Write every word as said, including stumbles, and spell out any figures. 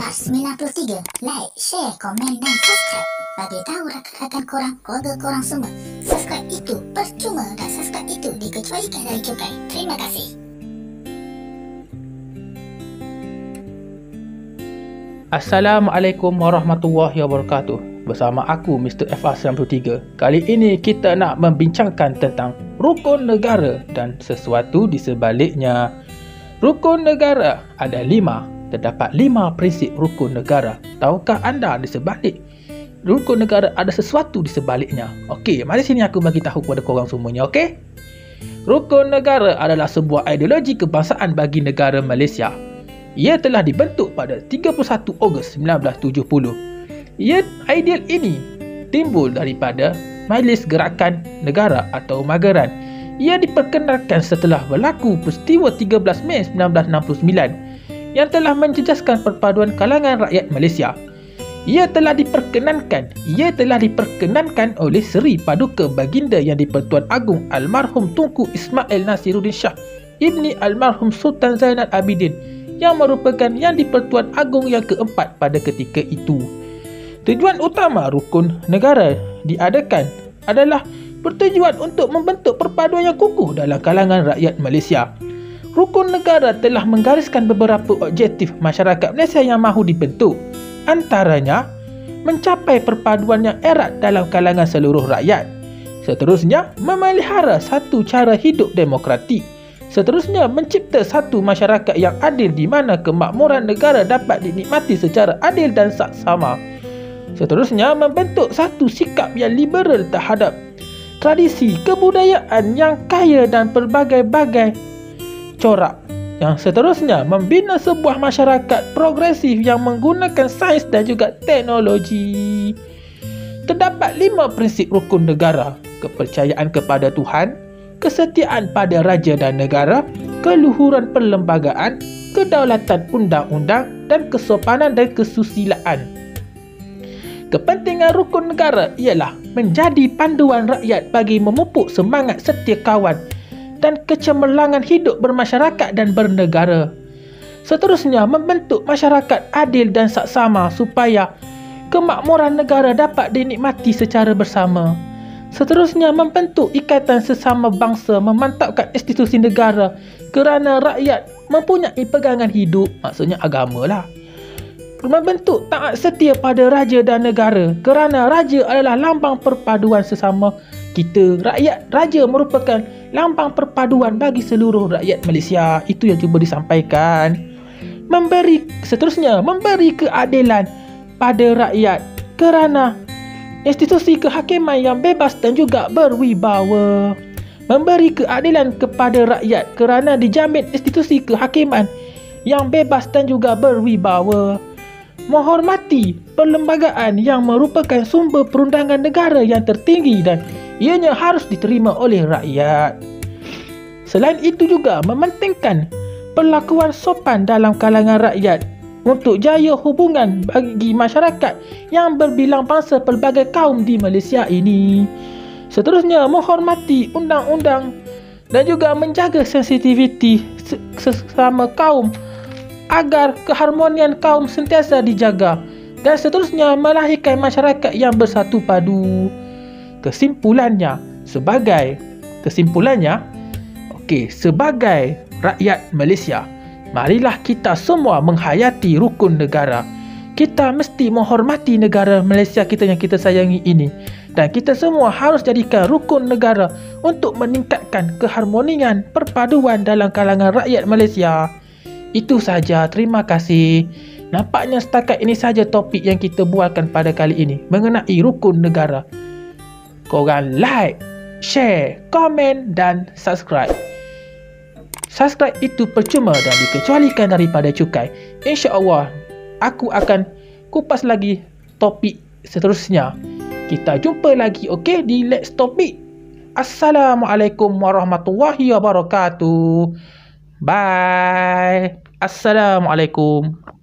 Stars sembilan puluh tiga. Like, share, komen dan subscribe. Bagi tahu rakan-rakan korang, keluarga korang semua. Subscribe itu percuma dan subscribe itu dikecualikan dari cukai. Terima kasih. Assalamualaikum warahmatullahi wabarakatuh. Bersama aku Mister F R sembilan puluh tiga. Kali ini kita nak membincangkan tentang Rukun Negara dan sesuatu di sebaliknya. Rukun Negara ada lima. Terdapat lima prinsip Rukun Negara. Tahukah anda di sebalik Rukun Negara ada sesuatu di sebaliknya? Okey, mari sini aku bagi tahu kepada korang semuanya, okey? Rukun Negara adalah sebuah ideologi kebangsaan bagi negara Malaysia. Ia telah dibentuk pada tiga puluh satu Ogos sembilan belas tujuh puluh. Ia ideal ini timbul daripada Majlis Gerakan Negara atau Magaran. Ia diperkenalkan setelah berlaku peristiwa tiga belas Mei sembilan belas enam puluh sembilan yang telah menjejaskan perpaduan kalangan rakyat Malaysia. Ia telah diperkenankan, ia telah diperkenankan oleh Seri Paduka Baginda Yang di-Pertuan Agong Almarhum Tunku Ismail Nasiruddin Shah Ibni Almarhum Sultan Zainal Abidin yang merupakan Yang di-Pertuan Agong yang keempat pada ketika itu. Tujuan utama Rukun Negara diadakan adalah bertujuan untuk membentuk perpaduan yang kukuh dalam kalangan rakyat Malaysia. Rukun Negara telah menggariskan beberapa objektif masyarakat Malaysia yang mahu dibentuk. Antaranya, mencapai perpaduan yang erat dalam kalangan seluruh rakyat. Seterusnya, memelihara satu cara hidup demokratik. Seterusnya, mencipta satu masyarakat yang adil di mana kemakmuran negara dapat dinikmati secara adil dan saksama. Seterusnya, membentuk satu sikap yang liberal terhadap tradisi kebudayaan yang kaya dan berbagai-bagai corak. Yang seterusnya, membina sebuah masyarakat progresif yang menggunakan sains dan juga teknologi. Terdapat lima prinsip Rukun Negara: kepercayaan kepada Tuhan, kesetiaan pada raja dan negara, keluhuran perlembagaan, kedaulatan undang-undang, dan kesopanan dan kesusilaan. Kepentingan Rukun Negara ialah menjadi panduan rakyat bagi memupuk semangat setia kawan dan kecemerlangan hidup bermasyarakat dan bernegara. Seterusnya, membentuk masyarakat adil dan saksama supaya kemakmuran negara dapat dinikmati secara bersama. Seterusnya, membentuk ikatan sesama bangsa, memantapkan institusi negara kerana rakyat mempunyai pegangan hidup, maksudnya agama lah. Membentuk taat setia pada raja dan negara kerana raja adalah lambang perpaduan sesama kita. Rakyat raja merupakan lambang perpaduan bagi seluruh rakyat Malaysia. Itu yang cuba disampaikan. Memberi seterusnya memberi keadilan pada rakyat kerana institusi kehakiman yang bebas dan juga berwibawa. Memberi keadilan kepada rakyat kerana dijamin institusi kehakiman yang bebas dan juga berwibawa. Menghormati perlembagaan yang merupakan sumber perundangan negara yang tertinggi dan ianya harus diterima oleh rakyat. Selain itu juga mementingkan perlakuan sopan dalam kalangan rakyat untuk jaya hubungan bagi masyarakat yang berbilang bangsa pelbagai kaum di Malaysia ini. Seterusnya, menghormati undang-undang dan juga menjaga sensitiviti sesama kaum agar keharmonian kaum sentiasa dijaga. Dan seterusnya, melahirkan masyarakat yang bersatu padu. Kesimpulannya, sebagai kesimpulannya, okey, sebagai rakyat Malaysia, marilah kita semua menghayati Rukun Negara. Kita mesti menghormati negara Malaysia kita yang kita sayangi ini, dan kita semua harus jadikan Rukun Negara untuk meningkatkan keharmonian perpaduan dalam kalangan rakyat Malaysia. Itu saja, terima kasih. Nampaknya setakat ini saja topik yang kita bualkan pada kali ini mengenai Rukun Negara. Korang like, share, komen dan subscribe. Subscribe itu percuma dan dikecualikan daripada cukai. InsyaAllah aku akan kupas lagi topik seterusnya. Kita jumpa lagi, okey, di next topik. Assalamualaikum warahmatullahi wabarakatuh. Bye. Assalamualaikum.